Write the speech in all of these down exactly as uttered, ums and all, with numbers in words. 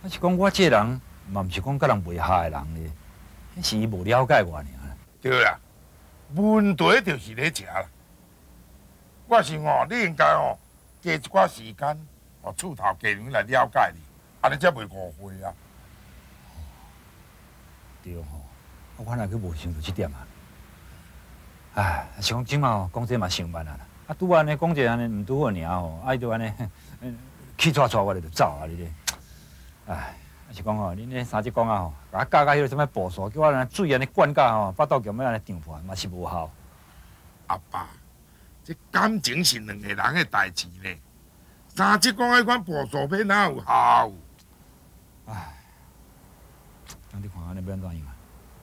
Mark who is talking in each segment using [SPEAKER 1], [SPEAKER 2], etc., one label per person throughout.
[SPEAKER 1] 啊是讲我这个人，嘛唔是讲甲人袂合的人咧，是伊无了解我尔。
[SPEAKER 2] 对啦，问题就是咧吃啦。我想哦，你应该哦，加一寡时间，哦，厝头家人来了解你，安尼才袂误会啊。
[SPEAKER 1] 对吼，我原来佫无想到这点啊。唉，是讲即马讲这嘛想办啊啦。啊，拄安尼讲者安尼唔拄好尔吼，啊伊就安尼气拽拽我就走啊，你咧。唉，是讲吼，恁迄三只公啊吼，甲我教教迄个什么步数，叫我安尼水安尼灌甲吼，巴肚强要安尼胀破，嘛是无效。
[SPEAKER 2] 阿爸，这感情是两个人的代志呢。三只公迄款步数要哪有效？
[SPEAKER 1] 唉，那你看安尼要安怎样啊？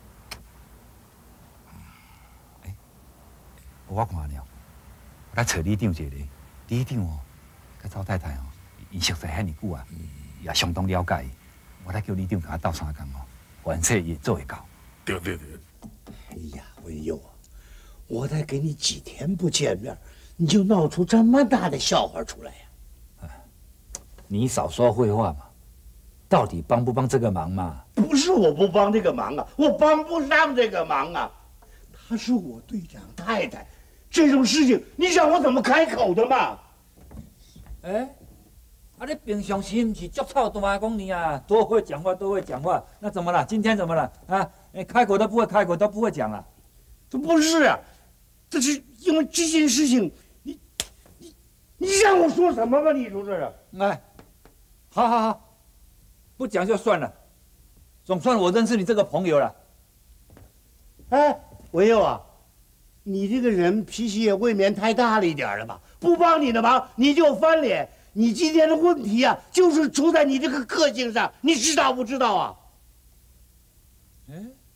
[SPEAKER 1] 哎，我看了，我来找李长一下咧。李长哦，甲赵太太哦，伊熟识遐尼久啊。也相当了解，我来叫李长甲我斗相共哦，凡事也做会到。
[SPEAKER 2] 对对对。
[SPEAKER 3] 哎呀，文佑啊，我才给你几天不见面，你就闹出这么大的笑话出来呀、
[SPEAKER 1] 啊？你少说废话嘛！到底帮不帮这个忙嘛？
[SPEAKER 3] 不是我不帮这个忙啊，我帮不上这个忙啊。她是我队长太太，这种事情你让我怎么开口的嘛？
[SPEAKER 1] 哎。啊！你平常时唔是足臭大公你啊，多会讲话，多会讲话。那怎么了？今天怎么了？啊，开口都不会开口，都不会讲了。
[SPEAKER 3] 这不是啊，这是因为这件事情，你你你让我说什么吧？你说这是？
[SPEAKER 1] 哎，好好好，不讲就算了，总算我认识你这个朋友了。
[SPEAKER 3] 哎，文佑啊，你这个人脾气也未免太大了一点了吧？不帮你的忙你就翻脸。你今天的问题啊，就是出在你这个个性上，你知道不知道啊？
[SPEAKER 1] 哎，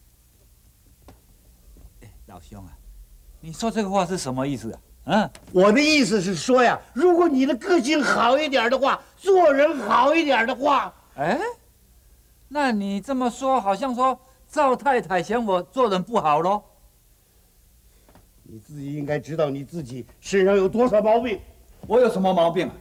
[SPEAKER 1] 哎，老兄啊，你说这个话是什么意思啊？啊，
[SPEAKER 3] 我的意思是说呀，如果你的个性好一点的话，做人好一点的话，
[SPEAKER 1] 哎，那你这么说，好像说赵太太嫌我做人不好喽？
[SPEAKER 3] 你自己应该知道你自己身上有多少毛病。
[SPEAKER 1] 我有什么毛病啊？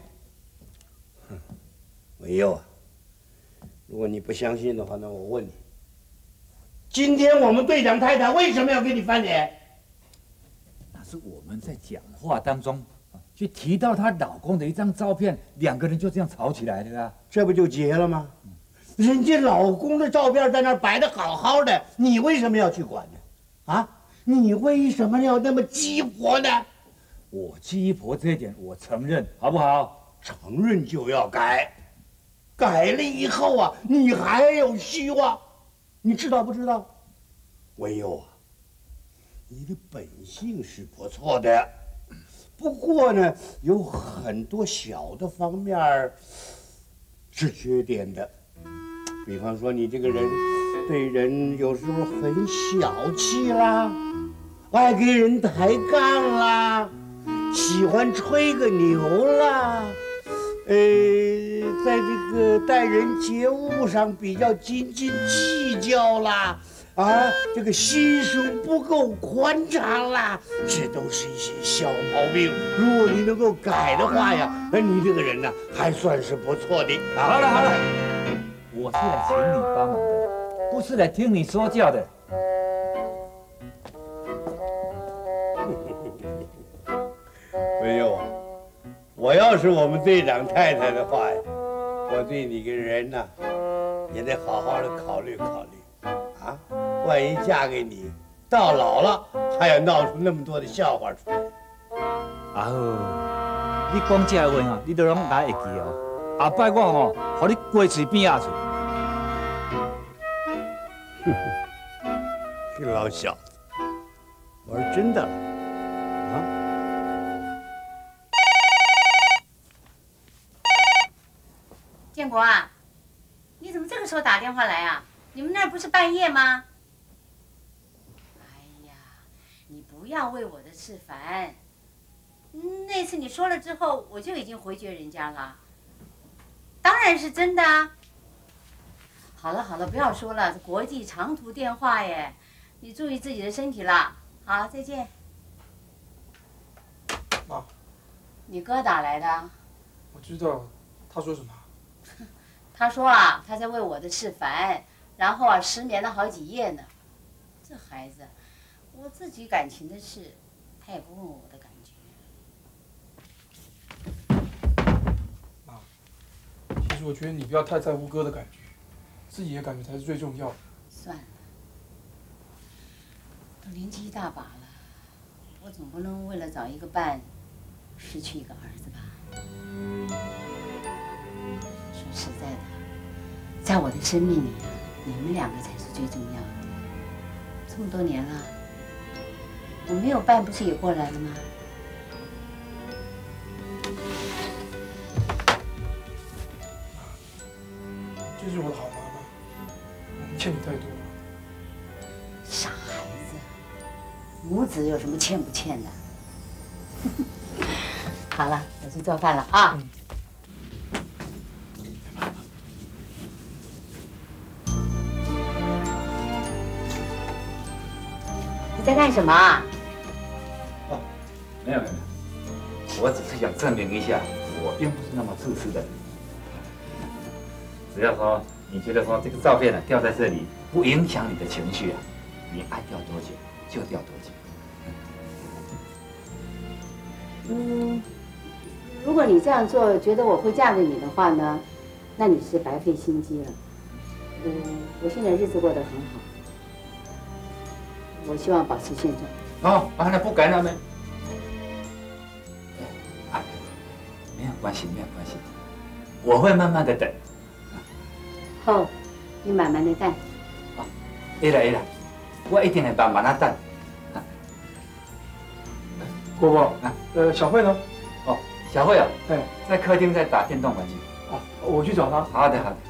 [SPEAKER 3] 文佑啊，如果你不相信的话，那我问你，今天我们队长太太为什么要跟你翻脸？
[SPEAKER 1] 那是我们在讲话当中去提到她老公的一张照片，两个人就这样吵起来的啊，
[SPEAKER 3] 这不就结了吗？人家老公的照片在那儿摆得好好的，你为什么要去管呢？啊，你为什么要那么鸡婆呢？
[SPEAKER 1] 我鸡婆这一点我承认，好不好？
[SPEAKER 3] 承认就要改。改了以后啊，你还有希望，你知道不知道？文佑啊，你的本性是不错的，不过呢，有很多小的方面是缺点的。比方说，你这个人对人有时候很小气啦，爱给人抬杠啦，喜欢吹个牛啦。呃，在这个待人接物上比较斤斤计较啦，啊，这个心胸不够宽敞啦，这都是一些小毛病。如果你能够改的话呀，那你这个人呢，还算是不错的。
[SPEAKER 1] 好了好了，我是来请你帮忙的，不是来听你说教的。
[SPEAKER 3] 没有。我要是我们队长太太的话呀，我对你个人呢，也得好好的考虑考虑，啊，万一嫁给你，到老了还要闹出那么多的笑话出来。
[SPEAKER 1] 啊，你讲这话啊，你都拢来会记哦。下摆我吼，互你过嘴边下去。
[SPEAKER 3] 这老小子，我说真的，啊。
[SPEAKER 4] 建国啊，你怎么这个时候打电话来啊？你们那儿不是半夜吗？哎呀，你不要为我的事烦。那次你说了之后，我就已经回绝人家了。当然是真的啊。好了好了，不要说了，国际长途电话耶，你注意自己的身体啦。好，再见。
[SPEAKER 5] 妈，
[SPEAKER 4] 你哥打来的？
[SPEAKER 5] 我知道，他说什么？
[SPEAKER 4] 他说啊，他在为我的事烦，然后啊失眠了好几夜呢。这孩子，我自己感情的事，他也不问我的感觉。
[SPEAKER 5] 妈，其实我觉得你不要太在乎哥的感觉，自己的感觉才是最重要的。
[SPEAKER 4] 算了，都年纪一大把了，我总不能为了找一个伴，失去一个儿子吧。说实在的，在我的生命里啊，你们两个才是最重要的。这么多年了，我没有伴，不是也过来了吗？
[SPEAKER 5] 这是我的好妈妈，我们欠你太多了。
[SPEAKER 4] 傻孩子，母子有什么欠不欠的？好了，我去做饭了啊。嗯你在干什么啊？
[SPEAKER 1] 哦，没有没有，我只是想证明一下，我并不是那么自私的人。只要说你觉得说这个照片呢掉在这里不影响你的情绪啊，你爱掉多久就掉多久。
[SPEAKER 4] 嗯，如果你这样做，觉得我会嫁给你的话呢，那你是白费心机了。嗯，我现在日子过得很好。我希望保持现状。
[SPEAKER 1] 哦，啊，那不改了没？啊，没有关系，没有关系，我会慢慢的等。
[SPEAKER 4] 好，你慢慢的等。
[SPEAKER 1] 啊，会啦会啦，我一定会慢慢的等。
[SPEAKER 5] 伯伯，啊，呃，小慧呢？
[SPEAKER 1] 哦，小慧啊，
[SPEAKER 5] 哎，
[SPEAKER 1] 在客厅在打电动玩具。
[SPEAKER 5] 哦，我去找她。
[SPEAKER 1] 好的好的。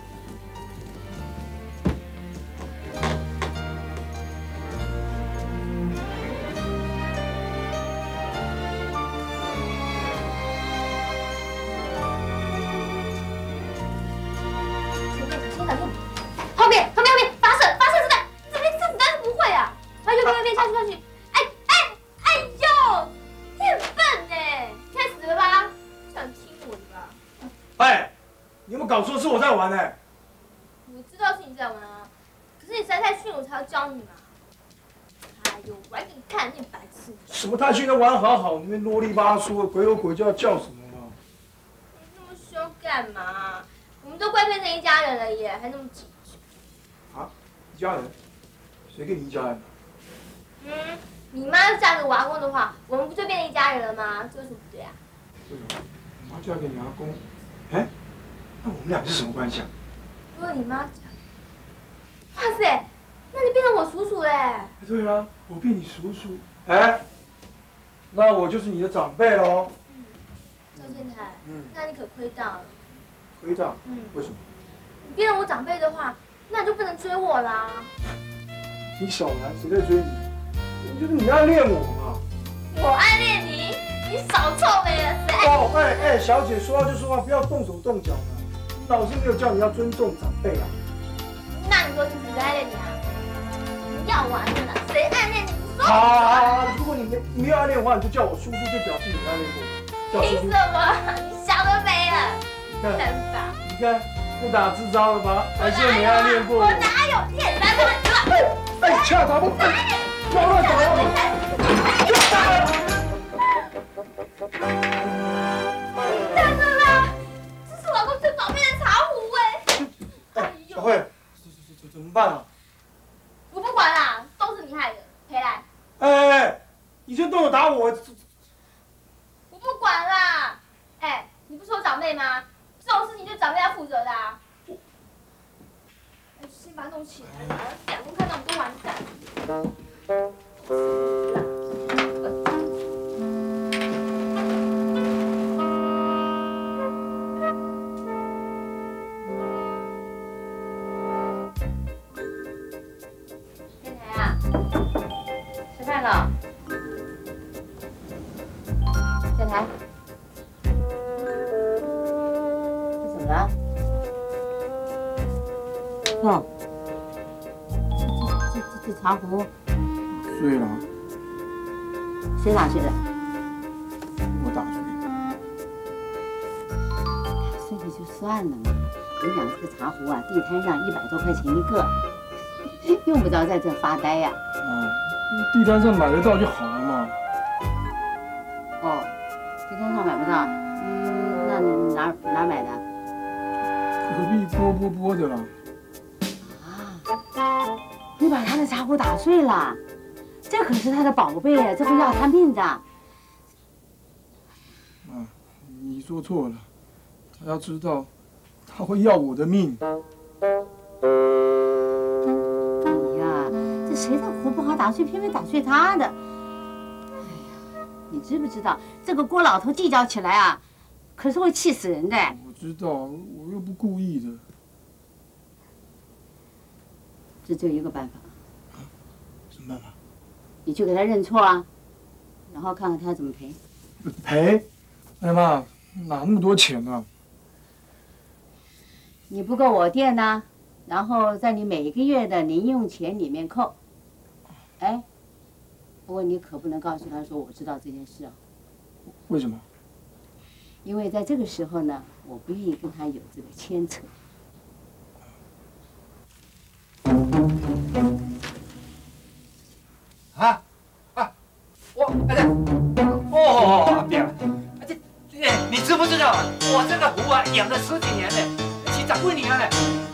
[SPEAKER 6] 后面后面后面发射发射子弹，这边这子弹不会啊！哎呦别别别下去下去！哎哎哎呦，你很笨哎，开始了吧？想听我的吧？
[SPEAKER 5] 哎，你有没有搞错？是我在玩哎。
[SPEAKER 6] 我知道是你在玩啊，可是你实在太逊了，我才要教你嘛。哎呦，玩给你看，你白痴！
[SPEAKER 5] 什么太逊的玩好好，你们啰里吧嗦，鬼吼鬼叫叫什么嘛？
[SPEAKER 6] 你那么凶干嘛？我们都快变成一家人了耶，还那么急。
[SPEAKER 5] 啊，一家人？谁跟你一家人？
[SPEAKER 6] 嗯，你妈要嫁给我阿公的话，我们不就变成一家人了吗？这有什么不对啊？
[SPEAKER 5] 对啊，你妈嫁给你阿公，哎，那我们俩是什么关系啊？
[SPEAKER 6] 如果你妈嫁，哇塞，那你变成我叔叔嘞？
[SPEAKER 5] 对啊，我变你叔叔，哎，那我就是你的长辈喽。
[SPEAKER 6] 赵建台，
[SPEAKER 5] 嗯，
[SPEAKER 6] 那你可亏大了。
[SPEAKER 5] 亏大？
[SPEAKER 6] 嗯，
[SPEAKER 5] 为什么？
[SPEAKER 6] 你变成我长辈的话，那你就不能追我啦。
[SPEAKER 5] 你小兰，谁在追你？就是你暗恋我嘛。
[SPEAKER 6] 我暗恋你，你少臭美了，谁？
[SPEAKER 5] 哦，哎哎，小姐，说话就说话，不要动手动脚的。老师没有叫你要尊重长辈啊。
[SPEAKER 6] 那你说是谁暗恋你啊？不要玩了啦，谁暗恋你？你说。
[SPEAKER 5] 好好好，如果你没没有暗恋的话，你就叫我叔叔，就表示你暗恋过我。
[SPEAKER 6] 凭什么？你想都没了。
[SPEAKER 5] 你看，
[SPEAKER 6] 真傻。
[SPEAKER 5] 你看，不打自招了吧？还是没暗恋过我？
[SPEAKER 6] 我哪有？你也在乱说。
[SPEAKER 5] 哎哎，恰打不不，不要乱打了。
[SPEAKER 6] 真的啦，这是我老公最宝贝的茶壶哎。
[SPEAKER 5] 哎，小慧，怎怎怎么办啊？
[SPEAKER 6] 我不管啦，都是你害的，赔来。
[SPEAKER 5] 哎哎哎，你就动手打我！
[SPEAKER 6] 我不管啦。哎，你不是我长辈吗？这种事情就长辈要负责的啊。哎，先把它弄起来，两公看到我们都完蛋。天台啊，吃饭了。天台。怎么了？哦，这这这茶壶
[SPEAKER 5] 睡了，
[SPEAKER 6] 谁打碎的？
[SPEAKER 5] 我打碎的。
[SPEAKER 6] 碎了就算了嘛，
[SPEAKER 4] 有两个茶壶啊，地摊上一百多块钱一个，用不着在这发呆呀、啊。
[SPEAKER 5] 嗯，地摊上买得到就好了嘛。
[SPEAKER 4] 哦，地摊上买不到，嗯，那哪哪买的？
[SPEAKER 5] 隔壁波波波的啦。
[SPEAKER 4] 啊，你把他的茶壶打碎了，这可是他的宝贝呀，这会要他命的。
[SPEAKER 5] 啊，你说错了，他要知道，他会要我的命。
[SPEAKER 4] 你呀，这谁的壶不好打碎，偏偏打碎他的？哎呀，你知不知道这个郭老头计较起来啊，可是会气死人的。
[SPEAKER 5] 我知道，我又不故意的。
[SPEAKER 4] 这只有一个办法。
[SPEAKER 5] 啊？什么办法？
[SPEAKER 4] 你去给他认错啊，然后看看他怎么赔。
[SPEAKER 5] 赔？哎呀妈，哪那么多钱呢、啊？
[SPEAKER 4] 你不够我垫呢，然后在你每个月的零用钱里面扣。哎，不过你可不能告诉他说我知道这件事啊。
[SPEAKER 5] 为什么？
[SPEAKER 4] 因为在这个时候呢，我不愿意跟他有这个牵扯。
[SPEAKER 1] 啊啊！我哎呀，哦，阿扁，这这你知不知道啊？我这个壶啊，养了十几年了，起长几年了。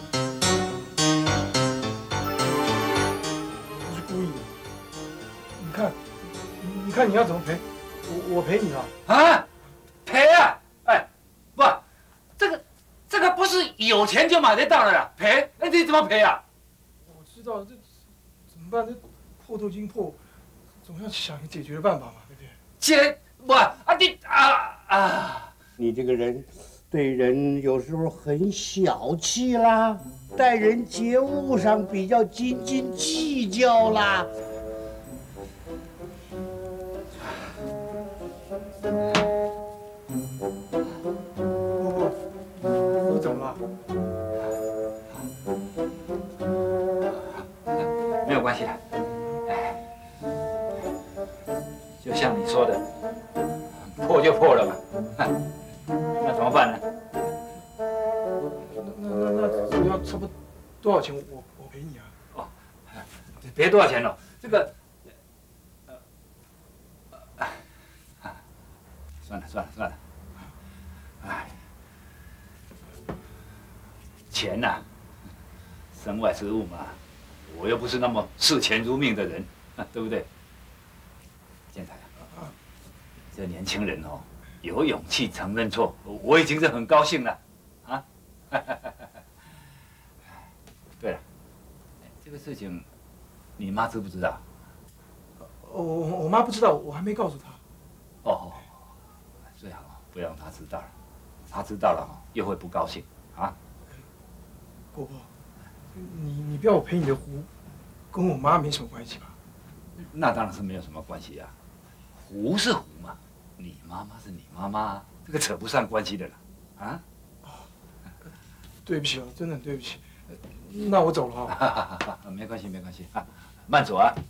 [SPEAKER 5] 不是故意的。你看，你你看你要怎么赔？我我赔你了。
[SPEAKER 1] 啊？赔啊！哎，不，这个这个不是有钱就买得到的啦，赔，那你怎么赔啊？
[SPEAKER 5] 我知道这怎么办？这破都已经破，总要想一个解决的办法嘛，对不对？
[SPEAKER 1] 姐，不啊你啊啊！
[SPEAKER 3] 你这个人，对人有时候很小气啦，待人接物上比较斤斤计较啦。
[SPEAKER 5] 波波，你怎么了？
[SPEAKER 1] 没有关系的，哎，就像你说的，破就破了嘛，那怎么办呢？
[SPEAKER 5] 那那那那这个要差不多多少钱？我我赔你啊。
[SPEAKER 1] 哦，别多少钱了，这个，呃，算了算了算了，哎，钱呐、啊，身外之物嘛。我又不是那么视钱如命的人，对不对？建才啊，这年轻人哦，有勇气承认错，我已经是很高兴了，啊。对了，这个事情，你妈知不知道？
[SPEAKER 5] 我我我妈不知道，我还没告诉她。
[SPEAKER 1] 哦，最好不要让她知道了，她知道了又会不高兴啊。
[SPEAKER 5] 波波。你你不要我赔你的壶，跟我妈没什么关系吧？
[SPEAKER 1] 那当然是没有什么关系呀、啊，壶是壶嘛，你妈妈是你妈妈，这个扯不上关系的了，啊？
[SPEAKER 5] 哦，对不起哦，真的对不起，那我走了哈、
[SPEAKER 1] 哦。没关系没关系啊，慢走啊。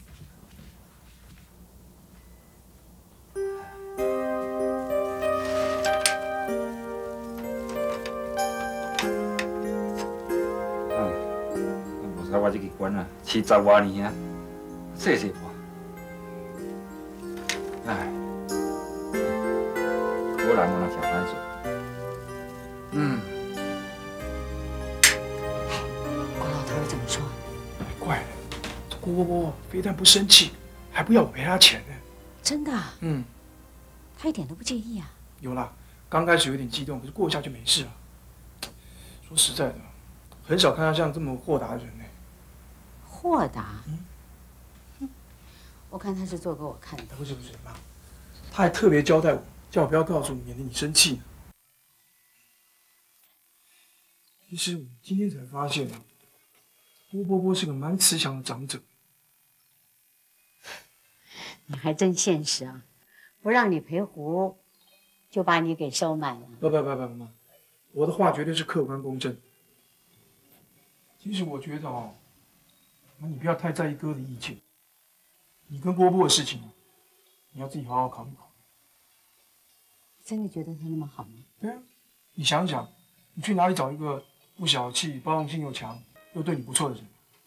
[SPEAKER 1] 我这个官啊，七十多年啊，细细破，哎，果然我那小番薯，嗯，
[SPEAKER 4] 郭老头怎么说？
[SPEAKER 5] 怪了，这郭波波非但不生气，还不要我赔他钱呢。
[SPEAKER 4] 真的？
[SPEAKER 5] 嗯，
[SPEAKER 4] 他一点都不介意啊。
[SPEAKER 5] 有啦，刚开始有点激动，可是过一下就没事了。说实在的，很少看他像这么豁达的人呢。
[SPEAKER 4] 豁达，嗯，我看他是做给我看的。
[SPEAKER 5] 不是不是，妈，他还特别交代我，叫我不要告诉你，免得你生气呢。其实我今天才发现啊，郭波波是个蛮慈祥的长者。
[SPEAKER 4] 你还真现实啊！不让你赔壶，就把你给收买了。
[SPEAKER 5] 不不不不妈，我的话绝对是客观公正。其实我觉得哦。那你不要太在意哥的意见，你跟波波的事情，你要自己好好考虑考虑。
[SPEAKER 4] 真的觉得他那么好吗？
[SPEAKER 5] 对啊，你想想， 你去哪里找一个不小气、包容性又强、又对你不错的人？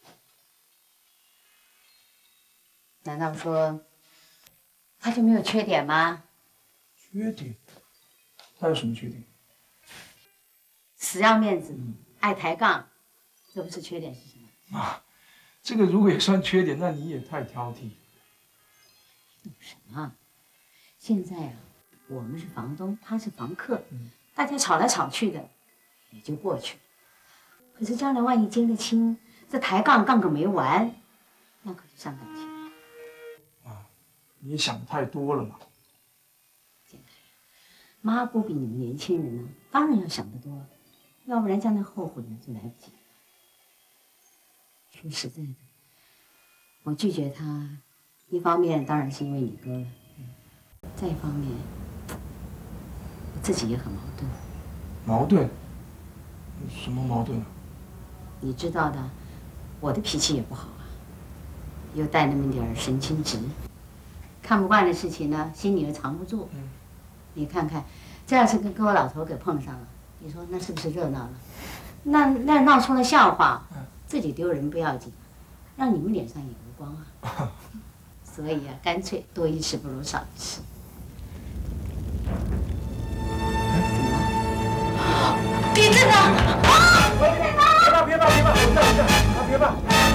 [SPEAKER 4] 难道说他就没有缺点吗？
[SPEAKER 5] 缺点？他有什么缺点？
[SPEAKER 4] 死要面子，爱抬杠，这不是缺点是什么？
[SPEAKER 5] 啊，这个如果也算缺点，那你也太挑剔。
[SPEAKER 4] 什么？现在啊，我们是房东，他是房客，
[SPEAKER 5] 嗯、
[SPEAKER 4] 大家吵来吵去的，也就过去了。可是将来万一结了亲，这抬杠杠个没完，那可就伤感情了。
[SPEAKER 5] 啊，你也想的太多了嘛。
[SPEAKER 4] 建台，妈不比你们年轻人呢，当然要想得多，要不然将来后悔呢就来不及了。说实在的，我拒绝他，一方面当然是因为你哥了，再一方面，我自己也很矛盾。
[SPEAKER 5] 矛盾？什么矛盾啊？
[SPEAKER 4] 你知道的，我的脾气也不好啊，又带那么点儿神经质，看不惯的事情呢，心里又藏不住。
[SPEAKER 5] 嗯，
[SPEAKER 4] 你看看，这要是跟跟我老头给碰上了，你说那是不是热闹了？那那闹出了笑话，自己丢人不要紧，让你们脸上也无光啊。所以啊，干脆多一事不如少一事。怎么了？地震了！啊！
[SPEAKER 1] 别怕别怕，我在我在，别怕。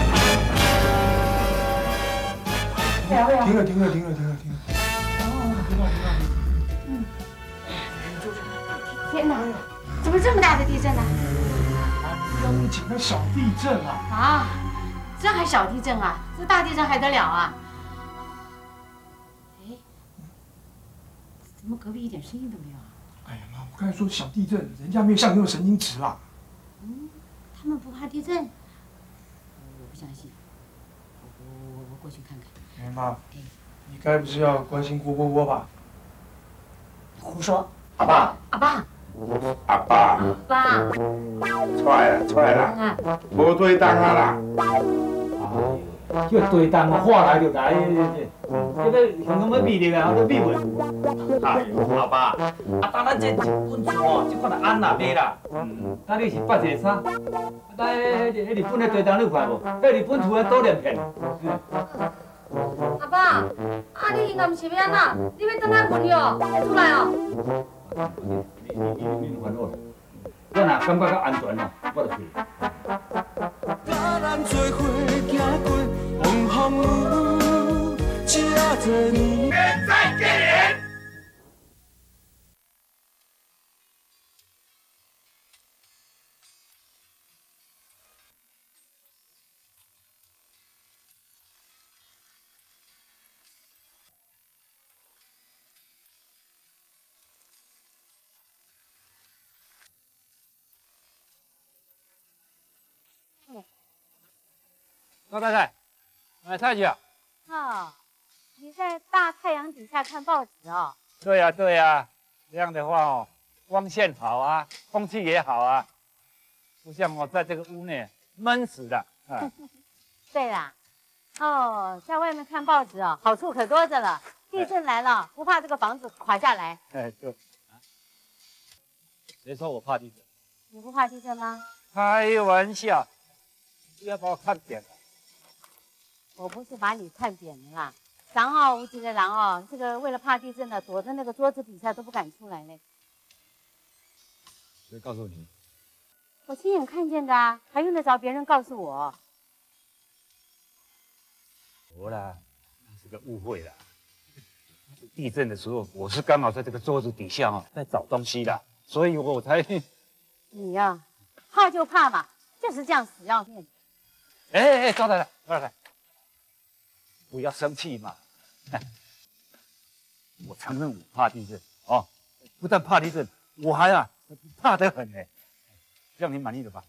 [SPEAKER 5] 停了停了停了停了停了。哦，别怕别怕。
[SPEAKER 4] 嗯。天哪！怎么这么大的地震呢？
[SPEAKER 5] 央警，那小地震啊！
[SPEAKER 4] 啊，这还小地震啊？这大地震还得了啊？哎，怎么隔壁一点声音都没有啊？
[SPEAKER 5] 哎呀妈！我刚才说小地震，人家没有像你那么神经质啦。
[SPEAKER 4] 嗯，他们不怕地震？我不相信，我我我过去看看。
[SPEAKER 5] 哎妈，你该不是要关心郭波波吧？
[SPEAKER 4] 胡说！
[SPEAKER 2] 阿爸，
[SPEAKER 4] 阿爸，
[SPEAKER 2] 阿爸，
[SPEAKER 4] 阿爸，
[SPEAKER 2] 出来了出来了，无对当啊啦。
[SPEAKER 1] 叫对当啊，话来就来，这个像咁要秘密啊，要秘密。哎呦，阿爸，啊，当咱这一本厝哦，这款就安啦，袂啦。嗯，当你是八折衫，咱迄迄日本的对当你有看无？迄日本厝的多连片。
[SPEAKER 6] 阿爸，啊你应该唔是要安那？你要等下困去哦，要出来哦。
[SPEAKER 1] 你你你你烦恼了。我若感觉较安全哦，我就去。咱做伙行过黄风雨，这多年。
[SPEAKER 2] 现在给人。
[SPEAKER 1] 高太太，来太姐。
[SPEAKER 6] 啊，你在大太阳底下看报纸哦？
[SPEAKER 1] 对呀、啊、对呀、啊，这样的话哦，光线好啊，空气也好啊，不像我在这个屋内闷死了啊。
[SPEAKER 6] 对啦，哦，在外面看报纸哦，好处可多着了。地震来了，不怕这个房子垮下来。
[SPEAKER 1] 哎，对。啊，谁说我怕地震？
[SPEAKER 6] 你不怕地震吗？
[SPEAKER 1] 开玩笑，不要把我看扁了。
[SPEAKER 6] 我不是把你看扁了啦，然后无几个人哦，这个为了怕地震呢，躲在那个桌子底下都不敢出来呢。
[SPEAKER 1] 谁告诉你？
[SPEAKER 6] 我亲眼看见的啊，还用得着别人告诉我？
[SPEAKER 1] 我啦，那是个误会啦。地震的时候，我是刚好在这个桌子底下哦，在找东西啦，所以我才……
[SPEAKER 6] 你呀、啊，怕就怕嘛，就是这样死要面子。
[SPEAKER 1] 哎哎哎，高太太，高太太。不要生气嘛！我承认我怕地震哦，不但怕地震，我还啊怕得很呢。这样你满意了吧？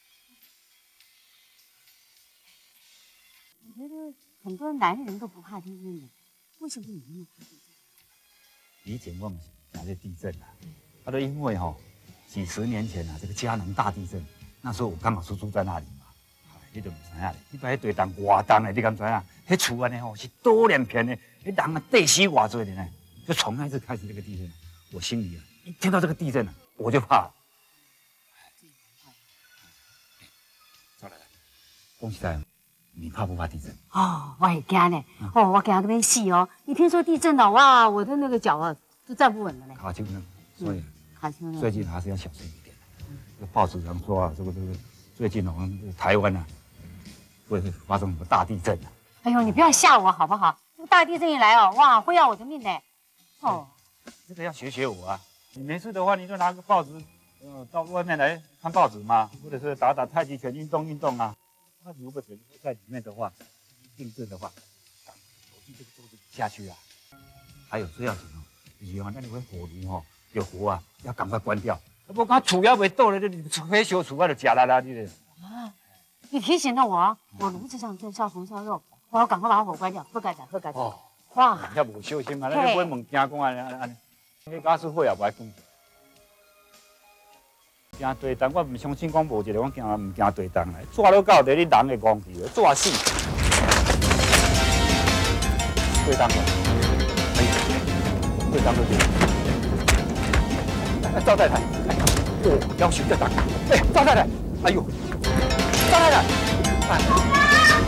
[SPEAKER 6] 我觉得很多男人都不怕地震的，为什么你那么怕地震？
[SPEAKER 1] 以前我们哪些地震啊？他都因为哈、哦，几十年前啊，这个嘉南大地震，那时候我刚好是住在那里嘛。你就唔知影咧，你把迄地动偌重的，你敢知影？迄厝安尼吼是多连片的，迄人啊地死偌多的呢。就从那次开始这个地震，我心里啊一听到这个地震啊，我就怕了。 讲实在，你怕不怕地震？
[SPEAKER 4] 哦，我也惊呢。哦，我惊跟你死哦！一听说地震了，哇，我的那个脚啊都站不稳了嘞。
[SPEAKER 1] 卡丘呢？所以
[SPEAKER 4] 卡丘呢？
[SPEAKER 1] 最近还是要小心一点。这个报纸上说啊，这个这个最近哦，台湾啊会发生什么大地震啊？
[SPEAKER 4] 哎呦，你不要吓我好不好？这个大地震一来哦，哇，会要我的命呢。哦，
[SPEAKER 1] 这个要学学我啊！你没事的话，你就拿个报纸，呃，到外面来看报纸嘛，或者是打打太极拳运动运动啊。那如果在里面的话，地震的话，手机这个桌子下去啊。还有这样子哦，就是哦，那你会火炉哦，有火啊，要赶快关掉。不然厝也袂倒了，你火烧厝我就吃啦啦你嘞。
[SPEAKER 4] 啊，你提醒了我，我炉子上在烧红烧肉，我要赶快把火关掉，喝盖仔，喝盖仔。哦，哇，
[SPEAKER 1] 遐无小心啊，咱买物件讲安尼安尼，迄假使火也无爱关。惊地震，我唔相信讲无一个，我惊唔惊地震嘞。抓到到底你人会戆去，抓死。地震个，哎，地震都对。赵太太，哦，要求得大。哎，赵太太，哎呦，赵太太，哎。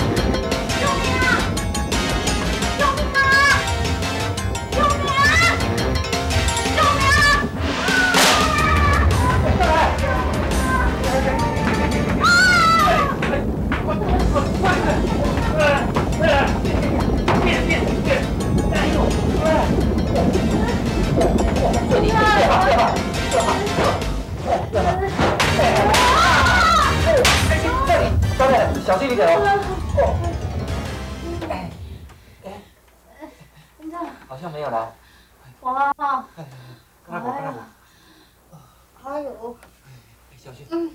[SPEAKER 1] 小心一点哦！哎哎，好像没有了。
[SPEAKER 6] 哇！
[SPEAKER 1] 跟他补，跟他补。
[SPEAKER 6] 哎呦！
[SPEAKER 1] 小心。嗯。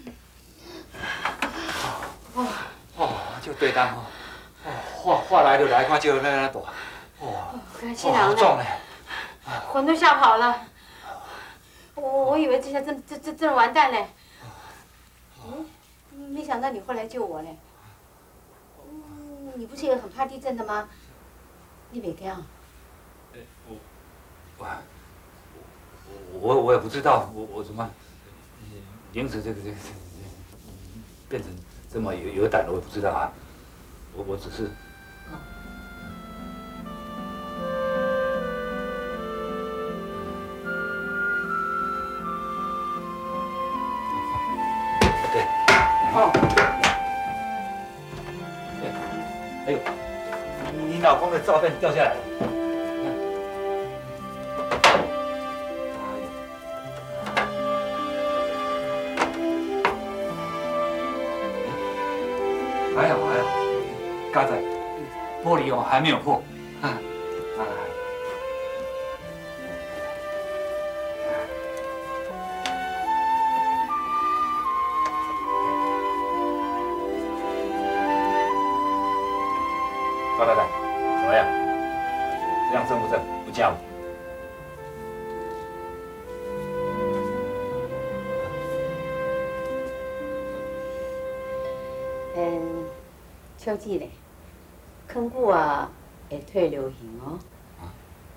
[SPEAKER 1] 哦哦，就对当哦。哦，话话来就来，看就那那躲。哦，
[SPEAKER 6] 该气囊了。
[SPEAKER 1] 好重嘞！
[SPEAKER 6] 魂都吓跑了。我我以为这下真真真真完蛋嘞。嗯，没想到你会来救我嘞。 你不是也很怕地震的吗？你没惊？
[SPEAKER 1] 我我我我也不知道，我我怎么临时这个这个变成这么有有胆了，我也不知道啊。我我只是。对。哦。 哎呦，你你老公的照片掉下来了，还好还好，刚才玻璃哦还没有破，啊啊！赵太太，怎么样？这样正不正？不嫁我？
[SPEAKER 4] 嗯，秋季嘞，坑骨啊会退流行哦。啊？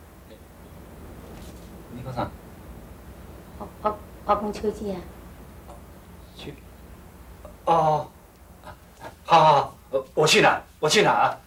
[SPEAKER 1] 你讲啥？
[SPEAKER 4] 我我我讲秋季啊。
[SPEAKER 1] 去。哦。好好好，我去拿，我去拿啊。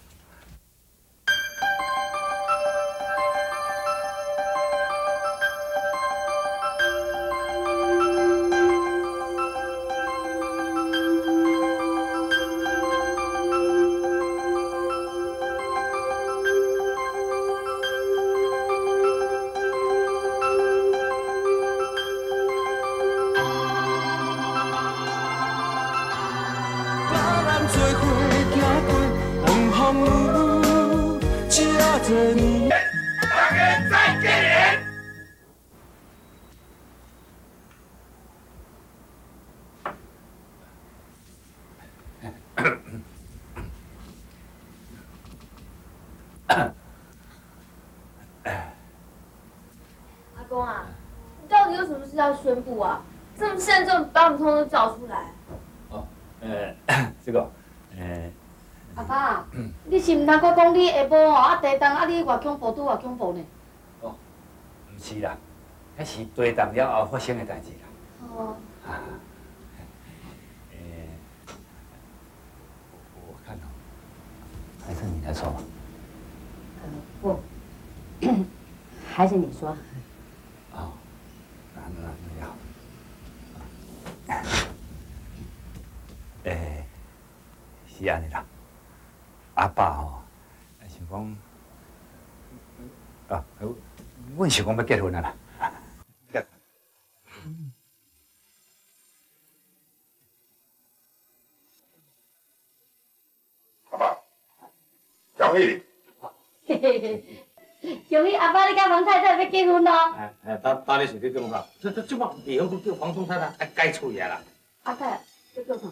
[SPEAKER 6] 阿公啊，你到底有什么事要宣布啊？这么慎重把我们通通找出来。
[SPEAKER 1] 哦，呃，这个，呃，
[SPEAKER 6] 阿爸，你是唔通搁讲你下晡哦啊地震啊你偌恐怖拄偌恐怖呢？
[SPEAKER 1] 哦，唔是啦，迄是地震了后发生的代志啦。哦。啊，诶，我错吗？
[SPEAKER 4] 呃，不，还是你说。
[SPEAKER 1] 哦，那那那也好。诶，是安尼啦。阿爸吼，想讲，啊，阮想讲要结婚啊啦。
[SPEAKER 2] 阿爸，恭喜你！
[SPEAKER 6] 嘿嘿嘿，由于阿爸你甲王太太要结婚咯。
[SPEAKER 7] 哎哎，当当你是你讲啥？这这这帮离婚都叫房东太太爱改厝嘢啦。
[SPEAKER 6] 阿太，你叫啥？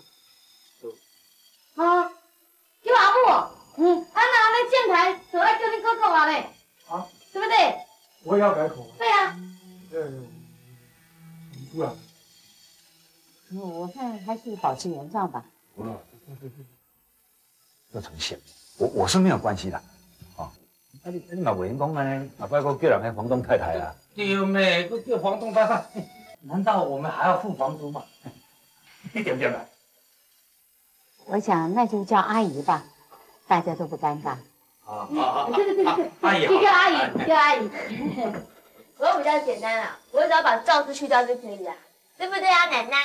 [SPEAKER 6] 啊，叫阿母。嗯，啊那安尼建台就爱叫你哥哥话嘞。
[SPEAKER 5] 啊，
[SPEAKER 6] 对不对？
[SPEAKER 5] 我也要改口。
[SPEAKER 6] 对啊。
[SPEAKER 5] 嗯，你出来。
[SPEAKER 4] 我看还是保持原状吧。
[SPEAKER 1] 嗯，做成线，我我是没有关系的，哦，啊你你嘛袂用讲安尼，后摆佫叫人迄房东太太啊。
[SPEAKER 7] 对咩？佫叫房东太太，难道我们还要付房租吗？
[SPEAKER 1] 你对不对啊？
[SPEAKER 4] 我想那就叫阿姨吧，大家都不尴尬。
[SPEAKER 7] 啊啊！
[SPEAKER 6] 对对对对对，
[SPEAKER 7] 阿姨
[SPEAKER 6] 就叫阿姨，叫阿姨。我比较简单啊，我只要把赵字去掉就可以了，对不对啊，奶奶？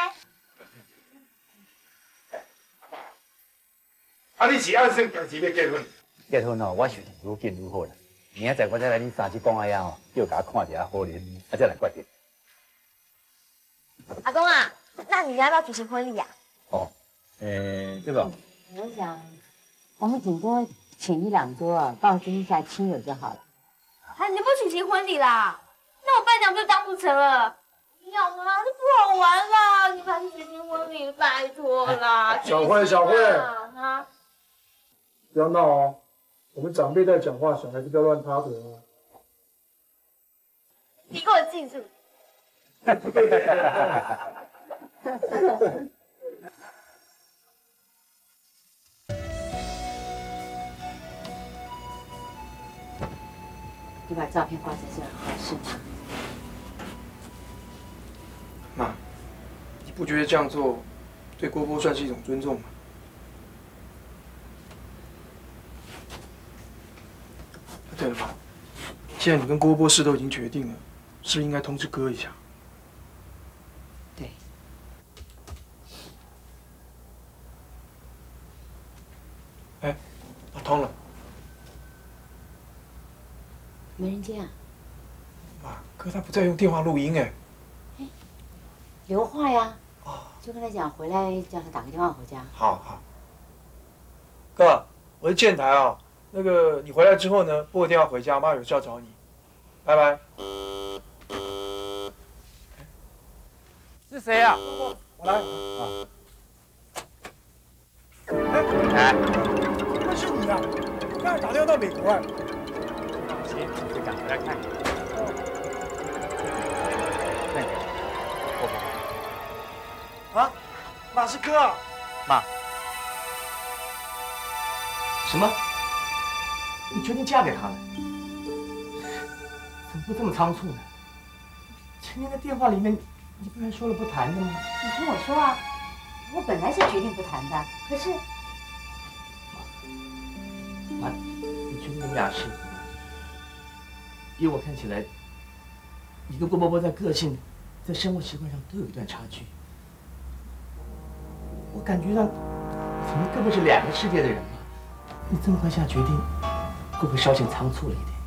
[SPEAKER 2] 啊，你是按算定时要结婚？
[SPEAKER 1] 结婚哦，我是愈紧愈好啦。明仔载我再来你三七公阿爷哦，叫甲我看一下好脸，啊再来决定。
[SPEAKER 6] 阿公啊，那你要不要举行婚礼啊？
[SPEAKER 1] 哦，诶，对吧？
[SPEAKER 4] 我想，我们顶多请一两桌，报知一下亲友就好了。
[SPEAKER 6] 啊，你不举行婚礼啦？那我伴娘就当不成了。要吗？这不好玩啦！你还是举行婚礼，拜托啦。
[SPEAKER 5] 小慧，小慧，
[SPEAKER 6] 啊，
[SPEAKER 5] 不要闹哦！我们长辈在讲话，小孩子不要乱插嘴哦。
[SPEAKER 6] 你给我记住。
[SPEAKER 4] 你把照片挂在这儿合适吗？
[SPEAKER 5] 妈，你不觉得这样做对郭波算是一种尊重吗？对了，妈，既然你跟郭波事都已经决定了，是不是应该通知哥一下？
[SPEAKER 4] 对。
[SPEAKER 5] 哎，打通了。
[SPEAKER 4] 没人接啊？
[SPEAKER 5] 妈，哥他不在用电话录音哎。
[SPEAKER 4] 留话呀。就跟他讲回来，叫他打个电话回家。
[SPEAKER 5] 好好。哥，我是建台啊，那个你回来之后呢，拨个电话回家，妈有事要找你。拜拜。
[SPEAKER 7] 是谁啊？
[SPEAKER 5] 我来。哎，那是你啊！我刚才打电话到美国哎。
[SPEAKER 7] 行，就赶回来看。那个，婆婆。
[SPEAKER 5] 啊，马是哥啊！
[SPEAKER 7] 妈。
[SPEAKER 8] 什么？你决定嫁给他了？怎么会这么仓促呢？前天在电话里面，你不是说了不谈的吗？
[SPEAKER 4] 你听我说啊，我本来是决定不谈的，可是，
[SPEAKER 8] 妈，你确定你们俩适合吗？依我看起来，你跟郭伯伯在个性、在生活习惯上都有一段差距。我感觉上，你们根本是两个世界的人嘛。你这么快下决定，会不会稍显仓促了一点？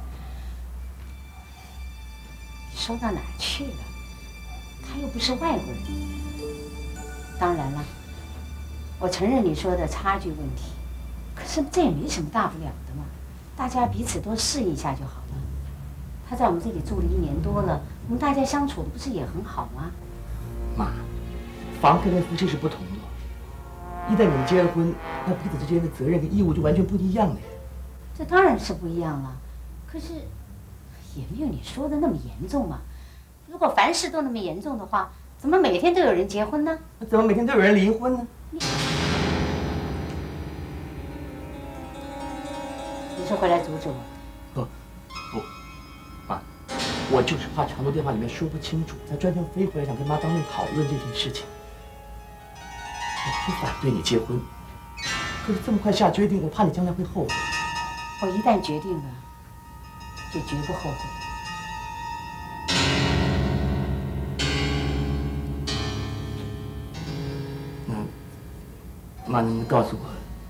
[SPEAKER 4] 你说到哪儿去了？他又不是外国人。当然了，我承认你说的差距问题，可是这也没什么大不了的嘛，大家彼此多适应一下就好了。他在我们这里住了一年多了，我们大家相处的不是也很好吗？
[SPEAKER 8] 妈，房客跟夫妻是不同的。一旦你们结了婚，那彼此之间的责任跟义务就完全不一样了呀。
[SPEAKER 4] 这当然是不一样了，可是也没有你说的那么严重嘛。如果凡事都那么严重的话，怎么每天都有人结婚呢？
[SPEAKER 8] 那怎么每天都有人离婚呢？
[SPEAKER 4] 你你是回来阻止我？
[SPEAKER 8] 不，不，妈，我就是怕长途电话里面说不清楚，才专程飞回来想跟妈当面讨论这件事情。我不反对你结婚， 可是这么快下决定，我怕你将来会后悔。
[SPEAKER 4] 我一旦决定了，就绝不后悔。
[SPEAKER 8] 那妈，能不能告诉我，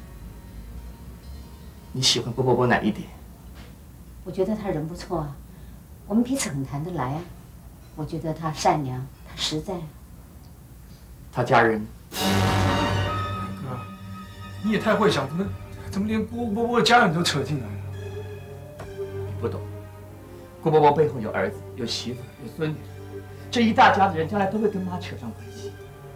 [SPEAKER 8] 你喜欢郭伯伯哪一点？
[SPEAKER 4] 我觉得他人不错啊，我们彼此很谈得来啊。我觉得他善良，他实在。
[SPEAKER 8] 他家人？
[SPEAKER 5] 哥，你也太会想，怎么怎么连郭伯伯的家人都扯进来了？
[SPEAKER 8] 你不懂，郭伯伯背后有儿子、有媳妇、有孙女，这一大家子人将来都会跟妈扯上关系。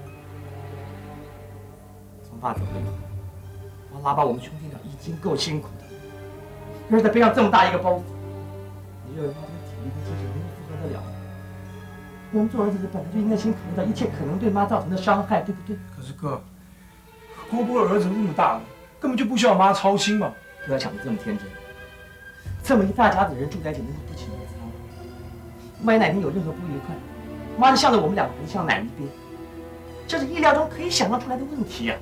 [SPEAKER 8] 从爸走了以后，妈拉拔我们兄弟俩已经够辛苦的，可是再背上这么大一个包袱，你认为妈这个体力跟精神能够负荷得了？我们做儿子的本来就应该先考虑到一切可能对妈造成的伤害，对不对？
[SPEAKER 5] 可是哥，郭伯的儿子那么大了，根本就不需要妈操心嘛。
[SPEAKER 8] 不要想得这么天真。这么一大家子人住在一起，能够不请自来吗？万一哪天有任何不愉快，妈就向着我们两个人向哪一边？这是意料中可以想象出来的问题呀、啊。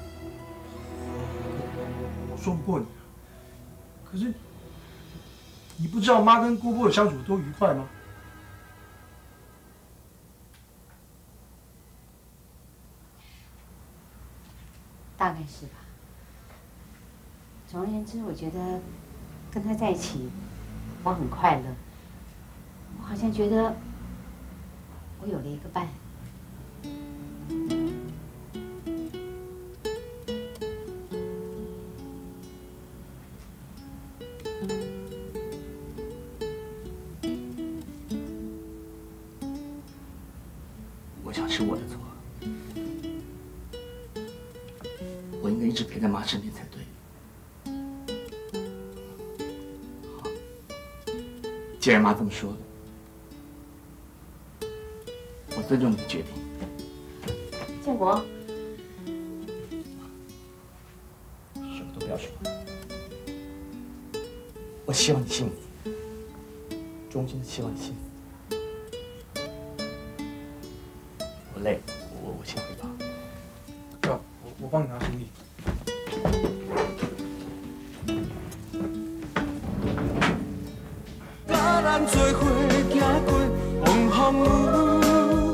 [SPEAKER 5] 我说不过你，可是你不知道妈跟郭伯相处多愉快吗？
[SPEAKER 4] 大概是吧。总而言之，我觉得跟他在一起，我很快乐。我好像觉得我有了一个伴。
[SPEAKER 8] 我想是我的错。我应该一直陪在妈身边才对。好，既然妈这么说了，我尊重你的决定。
[SPEAKER 4] 建国，
[SPEAKER 8] 什么都不要说，我希望你幸福，衷心的希望你幸福。我累了，我我先回房。
[SPEAKER 5] 哥，我我帮你拿行李。
[SPEAKER 9] 甲咱做伙行过风风雨雨。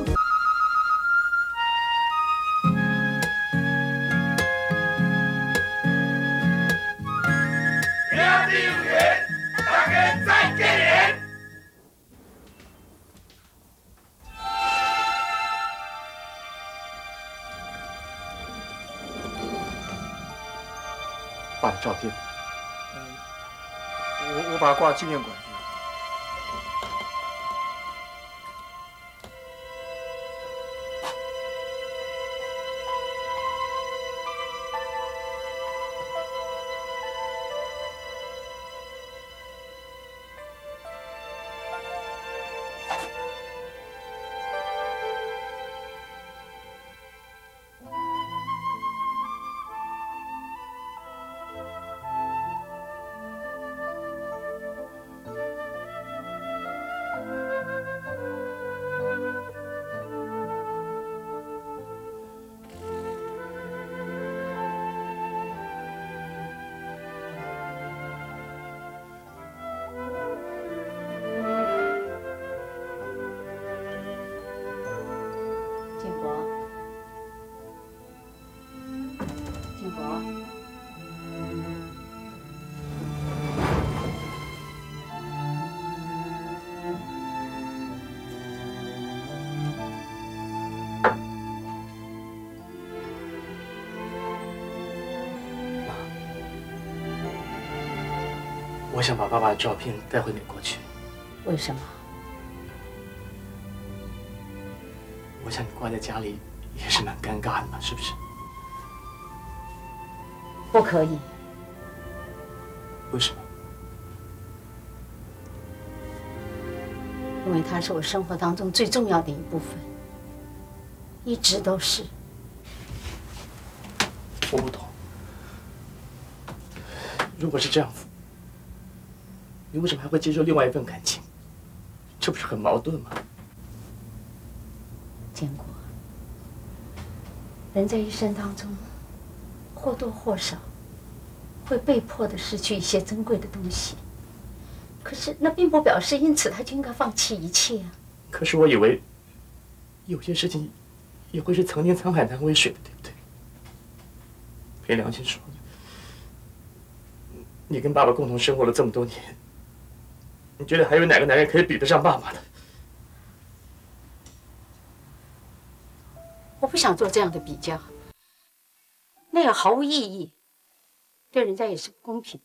[SPEAKER 2] 兄弟有缘，大家再见面。
[SPEAKER 8] 爸的照片，
[SPEAKER 5] 嗯，我我把它挂纪念馆去。
[SPEAKER 8] 我想把爸爸的照片带回美国去。
[SPEAKER 4] 为什么？
[SPEAKER 8] 我想你挂在家里也是蛮尴尬的嘛，是不是？
[SPEAKER 4] 不可以。
[SPEAKER 8] 为什么？
[SPEAKER 4] 因为它是我生活当中最重要的一部分，一直都是。
[SPEAKER 8] 我不懂。如果是这样，你为什么还会接受另外一份感情？这不是很矛盾吗？
[SPEAKER 4] 建国，人在一生当中，或多或少会被迫的失去一些珍贵的东西。可是那并不表示因此他就应该放弃一切啊。
[SPEAKER 8] 可是我以为，有些事情也会是曾经沧海难为水的，对不对？凭良心说，你跟爸爸共同生活了这么多年，你觉得还有哪个男人可以比得上爸爸的？
[SPEAKER 4] 我不想做这样的比较，那样毫无意义，对人家也是不公平的。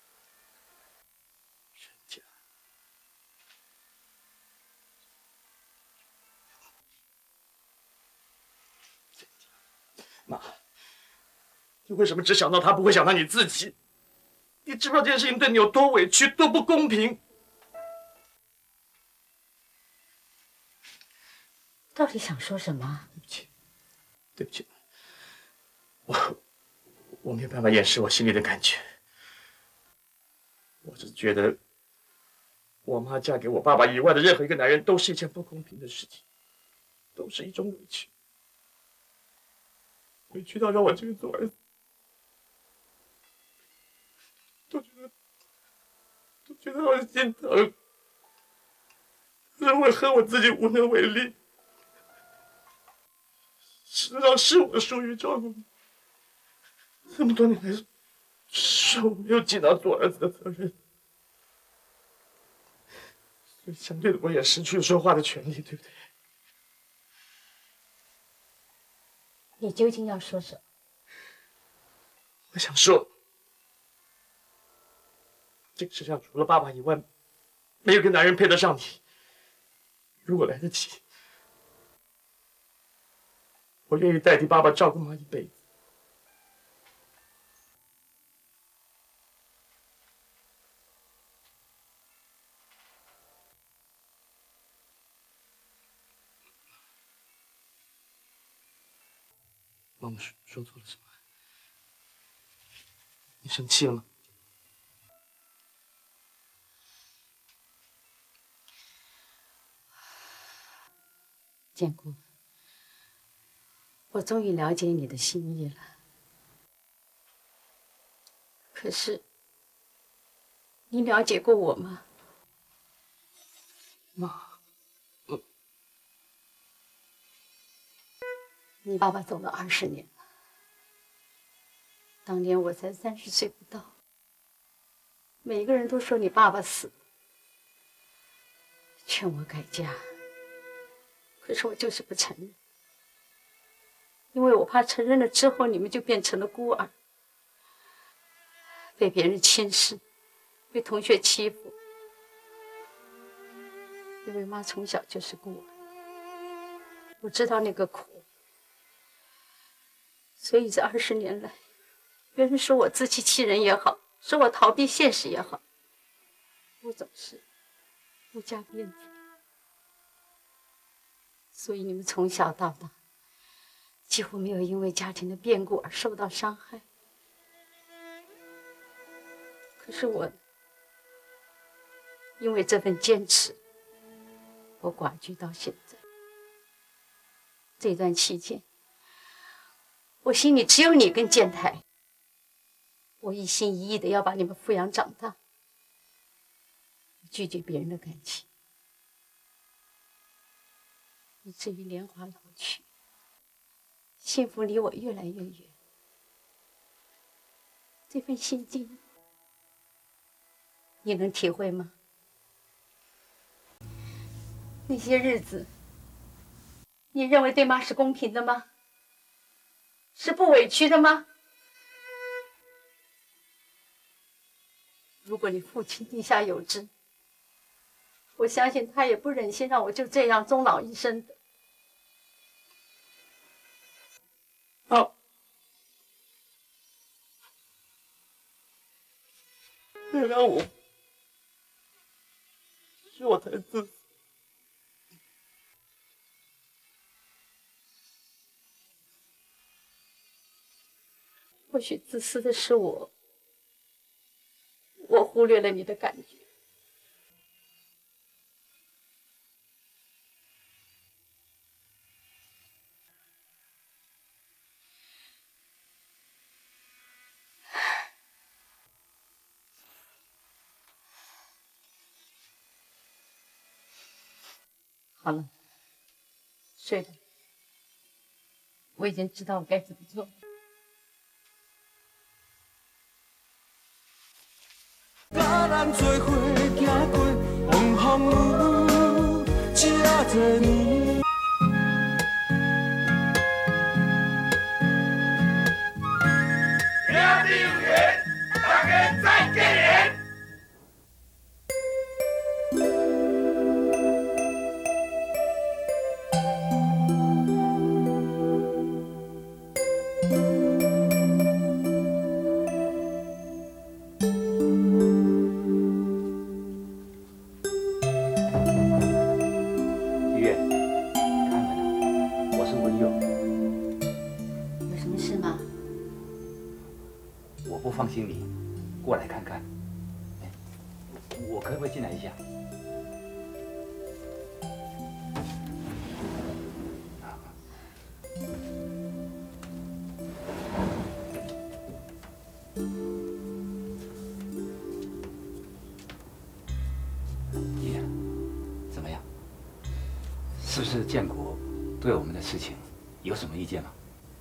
[SPEAKER 8] 妈，你为什么只想到他，不会想到你自己？你知不知道这件事情对你有多委屈，多不公平？
[SPEAKER 4] 到底想说什么？
[SPEAKER 8] 对不起，对不起，我我没有办法掩饰我心里的感觉。我只是觉得，我妈嫁给我爸爸以外的任何一个男人，都是一件不公平的事情，都是一种委屈。委屈到让我这个做儿子都觉得都觉得好心疼，可是我恨我自己无能为力。事实上是我疏于照顾你，这么多年来是我没有尽到做儿子的责任，所以相对的我也失去了说话的权利，对不对？
[SPEAKER 4] 你究竟要说什么？
[SPEAKER 8] 我想说，这个世上除了爸爸以外，没有个男人配得上你。如果来得及，我愿意代替爸爸照顾妈一辈子。妈妈说说错了什么？你生气了吗？
[SPEAKER 4] 建国，我终于了解你的心意了。可是，你了解过我吗？
[SPEAKER 8] 妈，我
[SPEAKER 4] 你爸爸走了二十年了，当年我才三十岁不到。每个人都说你爸爸死了，劝我改嫁，可是我就是不承认，因为我怕承认了之后你们就变成了孤儿，被别人轻视，被同学欺负。因为妈从小就是孤儿，我知道那个苦。所以这二十年来，别人说我自欺欺人也好，说我逃避现实也好，我总是不加辩解。所以你们从小到大几乎没有因为家庭的变故而受到伤害。可是我因为这份坚持，我寡居到现在。这段期间，我心里只有你跟建台，我一心一意的要把你们抚养长大，拒绝别人的感情，以至于年华老去，幸福离我越来越远。这份心境，你能体会吗？那些日子，你认为对妈是公平的吗？是不委屈的吗？如果你父亲地下有知，我相信他也不忍心让我就这样终老一生的。
[SPEAKER 8] 好，原谅我，是我太自私。
[SPEAKER 4] 或许自私的是我，我忽略了你的感觉。 好了，睡吧。我已经知道我该怎么做。
[SPEAKER 9] 甲咱做伙行过风风雨，这多年。
[SPEAKER 2] 兄弟有缘，大家再结缘。
[SPEAKER 1] 放心你过来看看，我可不可以进来一下？爷，怎么样？是不是建国对我们的事情有什么意见吗？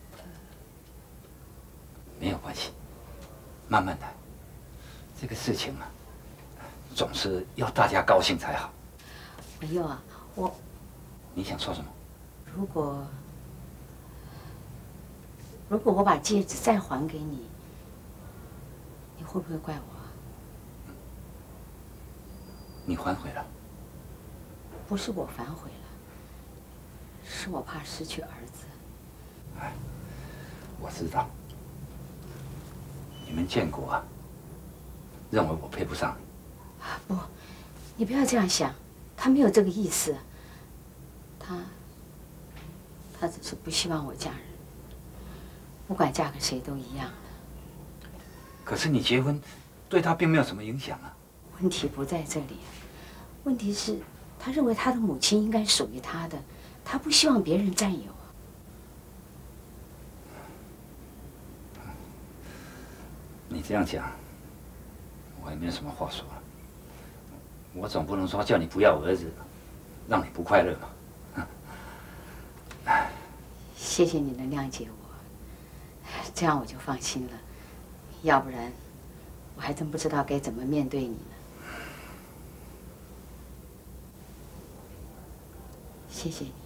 [SPEAKER 1] 没有关系。 慢慢谈，这个事情啊，总是要大家高兴才好。
[SPEAKER 4] 文佑啊，我，
[SPEAKER 1] 你想说什么？
[SPEAKER 4] 如果如果我把戒指再还给你，你会不会怪我啊？
[SPEAKER 1] 你反悔了？
[SPEAKER 4] 不是我反悔了，是我怕失去儿子。
[SPEAKER 1] 哎，我知道。 你们建国啊，认为我配不上你。
[SPEAKER 4] 不，你不要这样想，他没有这个意思。他，他只是不希望我嫁人，不管嫁给谁都一样了。
[SPEAKER 1] 可是你结婚，对他并没有什么影响啊。
[SPEAKER 4] 问题不在这里，问题是，他认为他的母亲应该属于他的，他不希望别人占有。
[SPEAKER 1] 你这样讲，我也没有什么话说了。我总不能说叫你不要儿子，让你不快乐嘛。
[SPEAKER 4] 谢谢你能谅解我，这样我就放心了。要不然，我还真不知道该怎么面对你呢。谢谢你。